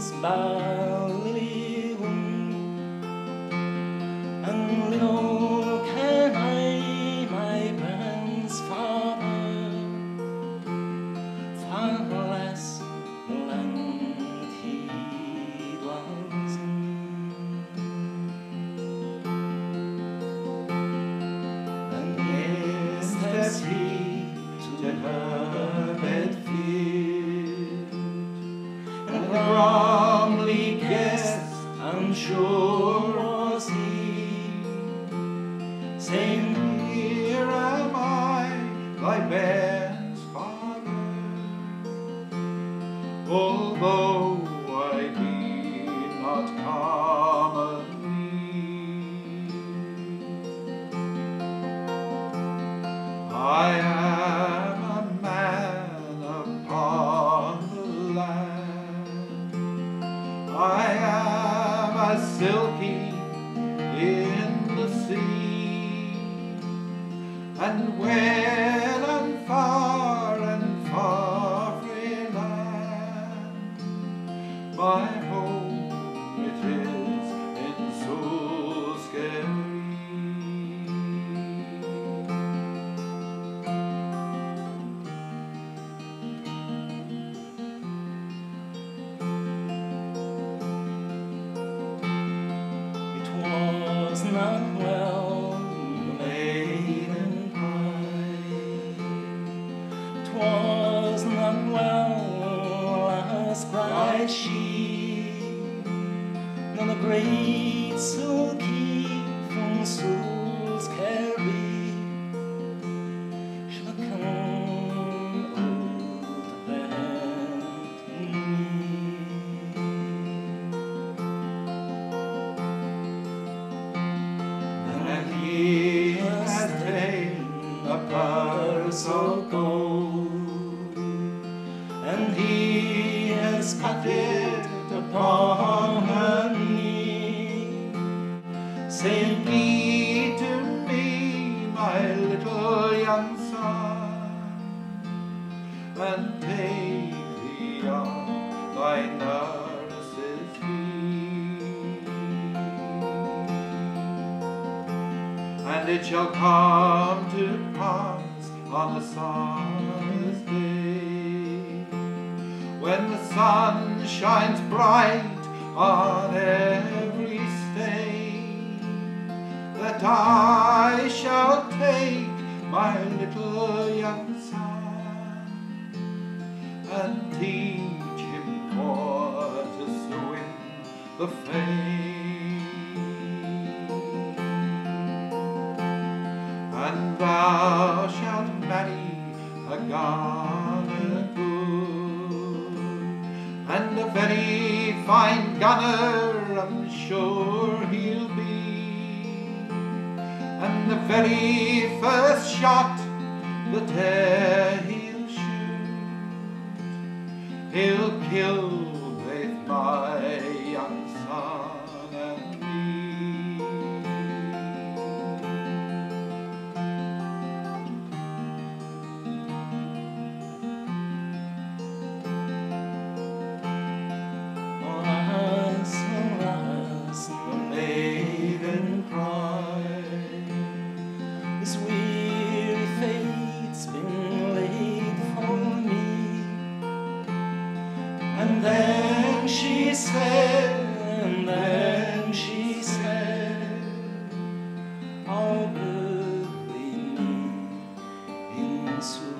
And little can I, my parents' father, fatherless land he dwells in. And yes, steps he to her bed field, and the grumbly guest, I'm sure was he, saying, here am I, thy bairn's father, although I be not commonly. I am a man upon the land, I am a silkie in the sea, and when I'm far and far frae land, my home it is in Sule, Skerry. Not well, the maiden cried. 'Twas not well, as cried she, nor the great Silkie from Sule, Skerry should have come out to bed in me. He has ta'en a purse of gold, and he has cut it upon her knee, saying, be to me, my little young son, and take thee on thy nourris's feet. And it shall come to pass on a summer's day, when the sun shines bright on every stay, that I shall take my little young son and teach him for to swim the Fame. And thou shalt marry a gunner good, and a very fine gunner I'm sure he'll be, and the very first shot that e'er he'll shoot, he'll kill both my young son and me. This weary fate's been laid for me. And then she said, I'll bury me in Sule.